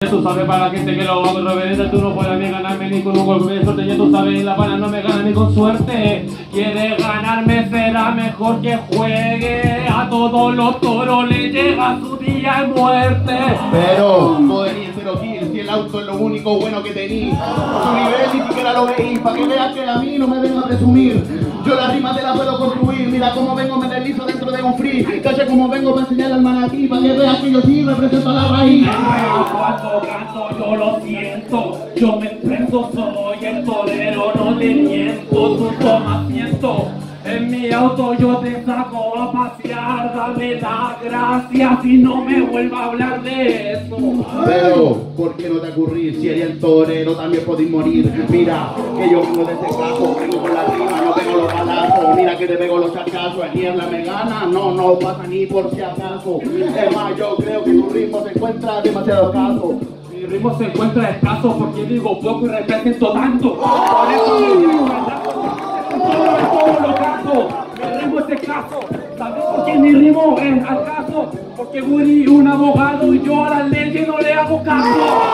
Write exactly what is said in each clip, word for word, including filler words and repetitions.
Tú sabes, para la gente que lo hago reverente, tú no puedes ni ganarme ni con un golpe de suerte. Ya tú sabes, la pana no me gana ni con suerte. Quieres ganarme, será mejor que juegue. A todos los toros le llega su día de muerte. Pero podría ser O'Kill si el auto es lo único bueno que tenéis. Su nivel ni siquiera lo veis, para que veas que a mí no me vengo a presumir. Yo la rima te la puedo construir, mira cómo vengo, me deslizo dentro de un free. Cacha cómo vengo para enseñar al manatí, para que veas que yo sí represento a la raíz. Cuando canto yo lo siento, yo me expreso, soy el torero, no te miento, tú toma asiento. En mi auto yo te saco a pasear, dame las gracias y no me vuelva a hablar de eso. Pero, ¿por qué no te ocurrir? Si eres el torero también podéis morir. Mira, que yo vengo de ese caso, vengo con la rima, no tengo los balazos. Mira que te pego los chacazos, el niebla me gana, no, no pasa ni por si acaso. Es más, yo creo que tu ritmo se encuentra demasiado escaso. Mi ritmo se encuentra escaso porque digo poco y represento tanto. Por eso me digo verdad, todo lo caso. Mi ritmo es escaso. ¿Sabes por qué mi ritmo es al caso? Porque Woody es un abogado y yo a las leyes no le hago caso.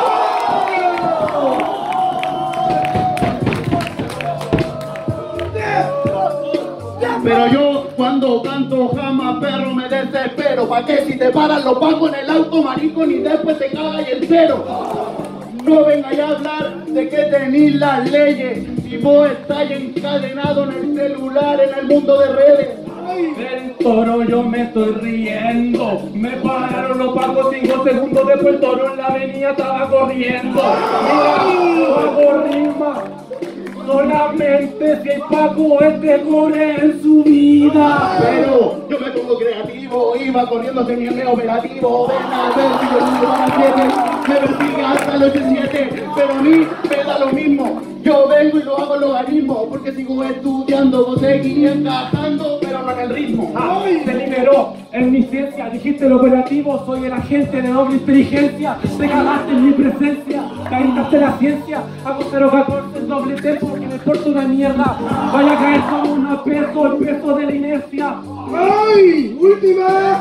Pero yo cuando canto jamás perro me desespero. ¿Pa' qué? Si te paran los pagos en el auto, marico, ni después te cagas y entero. No vengáis a hablar de que tenéis las leyes si vos estáis encadenado en el celular, en el mundo de redes. Del toro yo me estoy riendo. Me pararon los pagos cinco segundos después el toro en la avenida estaba corriendo. Mira, hago rima. Solamente si el Paco este corre en su vida. Pero yo me pongo creativo, iba corriendo tenía el operativo. Ven a ver si yo no a las siete, me persigue hasta el ochenta y siete. Pero a mí me da lo mismo, yo vengo y lo hago en logaritmo. Porque sigo estudiando, vos seguís encajando, pero no en el ritmo. ¡Ay! Se liberó en mi ciencia, dijiste el operativo, soy el agente de doble inteligencia. Te cagaste en mi presencia, caíste la ciencia. Hago cero catorce en doble tempo porque me importa una mierda. Vaya a caer como un peso, el peso de la inercia. ¡Ay! ¡Última!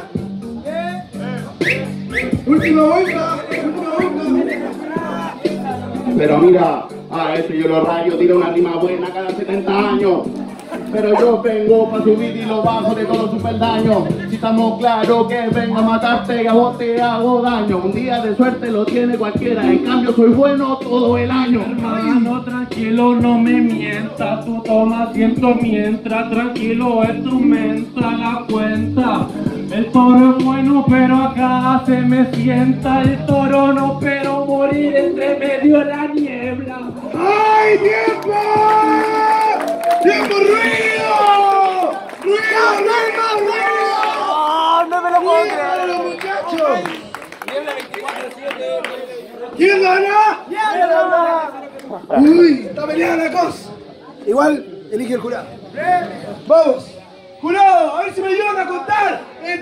¡Última vuelta! ¡Última vuelta! Pero mira, a este yo lo rayo, tira una rima buena cada setenta años. Pero yo vengo para subir y lo bajo de todos sus peldaños. Si estamos claros que vengo a matarte y a vos te hago daño. Un día de suerte lo tiene cualquiera, en cambio soy bueno todo el año. Hermano, tranquilo, no me mientas. Tú toma asiento mientras tranquilo instrumenta la cuenta. El toro es bueno, pero acá se me sienta. El toro no, pero morir entre medio de la niebla. ¡Ay, tiempo! ¡Tiempo, ruido! ¡Ruido, ruido, ruido! ¡Oh, no me lo puedo creer! ¡Los muchachos! ¿Quién gana? Uy, está peleada la cosa. Igual, elige el jurado. Vamos. Jurado, a ver si me ayudan a contar. El